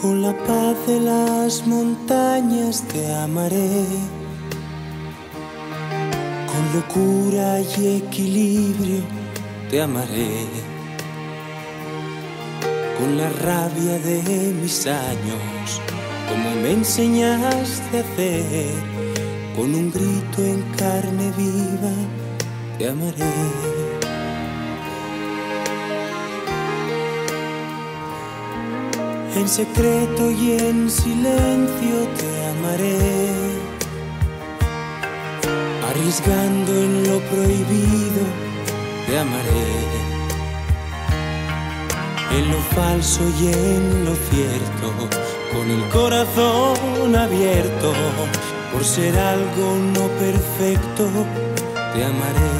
Con la paz de las montañas te amaré, con locura y equilibrio te amaré, con la rabia de mis años, como me enseñaste a hacer, con un grito en carne viva te amaré. En secreto y en silencio te amaré, arriesgando en lo prohibido te amaré, en lo falso y en lo cierto, con el corazón abierto, por ser algo no perfecto te amaré.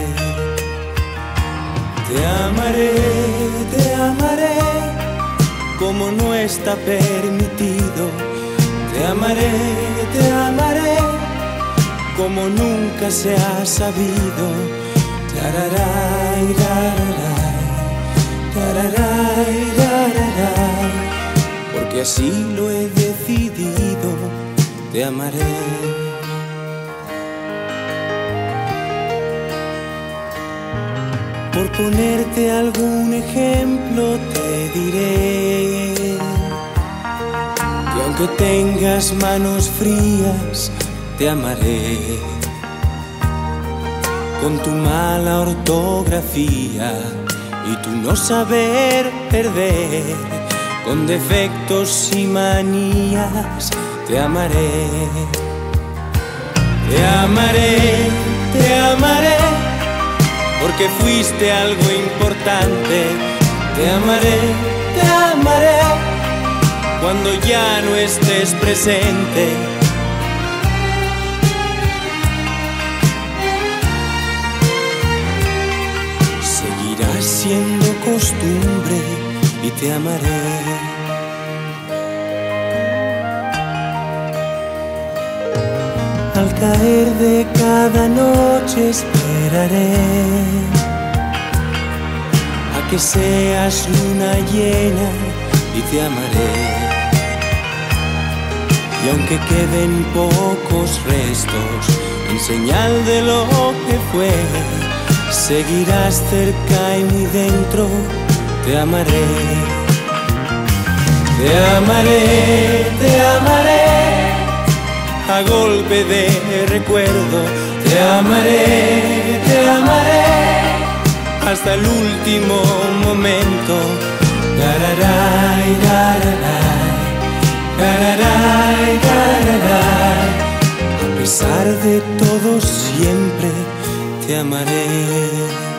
Te amaré, te amaré, como no está permitido. Te amaré, como nunca se ha sabido. Tararay, tararay, tararay, tararay, porque así lo he decidido. Te amaré. Por ponerte algún ejemplo te diré que aunque tengas manos frías te amaré, con tu mala ortografía y tu no saber perder, con defectos y manías te amaré. Te amaré, te amaré, porque fuiste algo importante. Te amaré, cuando ya no estés presente. Seguirás siendo costumbre y te amaré. Al caer de cada noche esperaré a que seas luna llena y te amaré. Y aunque queden pocos restos en señal de lo que fue, seguirás cerca y muy dentro. Te amaré. Te amaré, te amaré, a golpe de recuerdo. Te amaré, hasta el último momento. Tararay, tararay, tararay, tararay, a pesar de todo siempre te amaré.